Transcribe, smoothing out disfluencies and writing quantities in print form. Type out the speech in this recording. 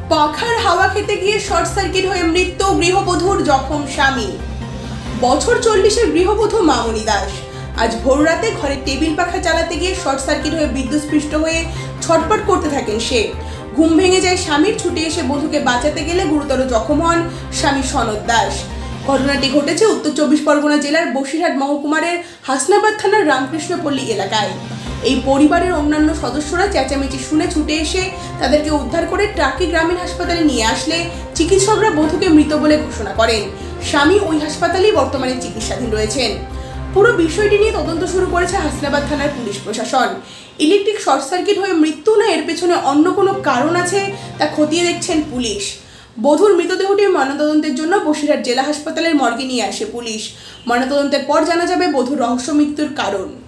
পাখার হাওয়া খেতে গিয়ে শর্ট সার্কিট হয়ে মৃত্যু, গৃহবধূর জখম স্বামী। বছর 40-এর গৃহবধূ মামনি দাস আজ ভোররাতে ঘরে টেবিল পাখা চালাতে গিয়ে শর্ট সার্কিট হয়ে বিদ্যুৎস্পৃষ্ট হয়ে ছটপট করতে থাকেন সে। ঘুম ভেঙে যায় স্বামীর। ছুটে এসে বধূকে বাঁচাতে গেলে গুরুতর জখম হন স্বামী সনদ দাস। ঘটনাটি ঘটেছে উত্তর 24 পরগনা জেলার বসিরহাট মহকুমার হাসনাবাদ থানার রামকৃষ্ণপল্লী এলাকায়। এই পরিবারের অন্যান্য সদস্যরা চেঁচামেচি শুনে ছুটে এসে তাদেরকে উদ্ধার করে টাকি গ্রামীণ হাসপাতালে নিয়ে আসলে চিকিৎসকরা বধূকে মৃত বলে ঘোষণা করেন। স্বামী ওই হাসপাতালেই বর্তমানে চিকিৎসাধীন রয়েছেন। পুরো বিষয়টি নিয়ে তদন্ত শুরু করেছে হাসনাবাদ থানার পুলিশ প্রশাসন। ইলেকট্রিক শর্ট সার্কিট হয়ে মৃত্যু না এর পেছনে অন্য কোনো কারণ আছে তা খতিয়ে দেখছেন পুলিশ। বধূর মৃতদেহটি ময়নাতদন্তের জন্য বসিরহাট জেলা হাসপাতালের মর্গে নিয়ে আসে পুলিশ। ময়নাতদন্তের পর জানা যাবে বধূর রহস্য মৃত্যুর কারণ।